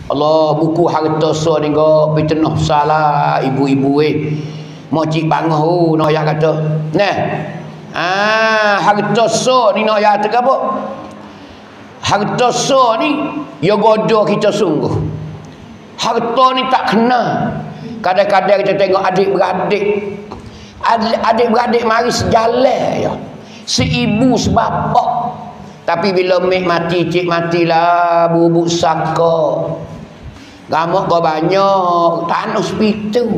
Allah buku harta so ni go pitenah salah ibu-ibu mocik banguh no ya kata nah harta so ni no ya tu apa harta so ni ya godo kita sungguh harta ni tak kena kadang-kadang kita tengok adik-beradik mari sejalan ya si ibu sebapak tapi bila mek mati cik matilah bubuk saka gamak kau banyak tak ada hospital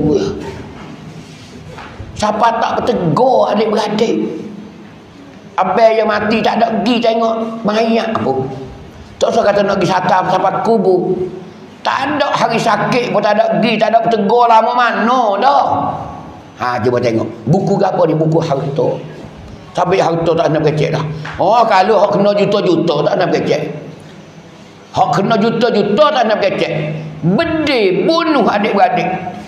siapa tak bertegur adik-beradik abang yang mati tak ada pergi tengok mayat pun tak usah kata nak pergi satam sampai kubur tak ada hari sakit pun tak ada pergi tak ada bertegur lama mana dah cuba tengok buku apa ni buku harta sampai harta tak nak kecek dah kalau hak kena juta-juta tak nak kecek hak kena juta-juta tak nak kecek bedih bunuh adik-beradik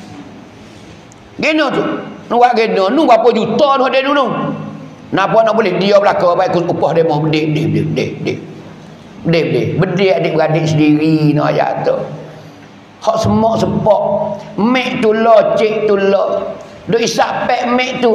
geno tu nuak geno nu berapa juta tu ada dulu napa nak boleh dia belaka baik upah dia mau bedih adik-beradik sendiri no ayat tu hak semak sepak mek tu lah cik tu lah duk isap pek mek tu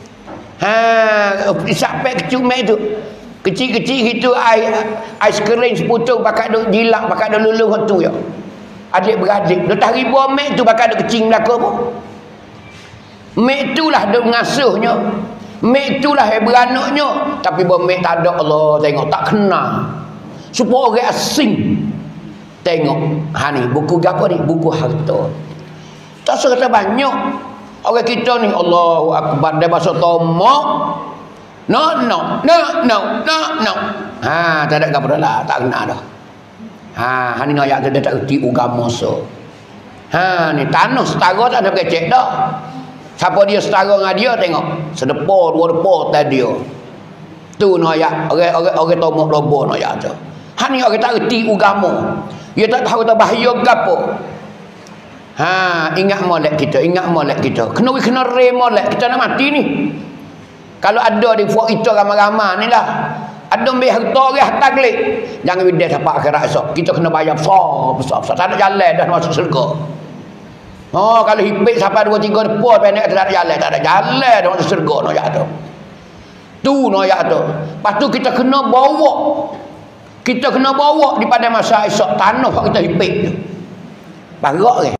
isap pek kecil mek tu kecil-kecil gitu ais kering seputung pakai duk jilak pakai duk luluh tu ya adik-beradik duk tak ribu mek tu pakai duk kecil belaka pun mek tu lah duk ngasuhnya mek tu lah beranaknya tapi mek tak ada Allah tengok tak kena supaya orang asing tengok ni buku apa ni buku harta tak serta banyak orang kita ni Allahu Akbar dia bahasa tomok no tak ada apa dah tak kena dah ni ayat dia tak erti agama so ni tanah setara tak ada kecek dah siapa dia setara dengan dia tengok sedepa dua depa tadi dia tu no ayat orang tomok lobo no ayat tu ni orang tak erti agama dia tak tahu tak bahaya gapo ingat molek kita kena re molek kita nak mati ni kalau ada di puak kita ramai-ramai ni lah ada ambil harta orang hantar kelik jangan bidah sampai akhirat esok kita kena bayar besar tak ada jalan dah masuk syurga kalau hipik sampai 2-3 depa pendek tak ada jalan dah masuk syurga no ya tu no ya tu lepas tu kita kena bawa di pada masa esok tanah kita hipik tu barak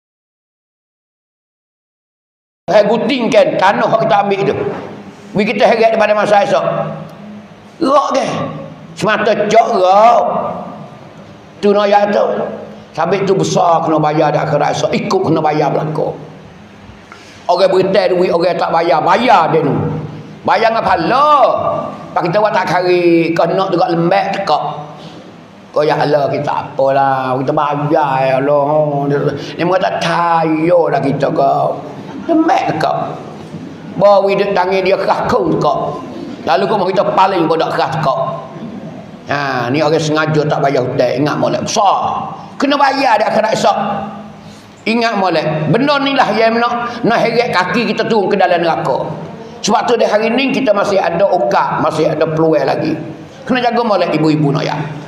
guting kan tanah kita ambil tu kita heret daripada masa esok rak ke semata cok rak tu noya tu sampai tu besar kena bayar dah akhirat esok ikut kena bayar belaka orang beritai duit orang tak bayar dia tu bayar dengan pala pak kita buat tak kari kena juga lembek tekak kau ya Allah kita apalah kita bayar ya Allah ni mereka tak tayo dah kita kau demek kau bawa hidup tangan dia keras kau lalu kau mau kita paling bodak keras kau ni orang sengaja tak bayar hutang ingat molek besar kena bayar dia akhirat esok ingat molek benda ni lah yang nak heret kaki kita turun ke dalam neraka sebab tu di hari ni kita masih ada okak masih ada peluang lagi kena jaga molek ibu-ibu nak ya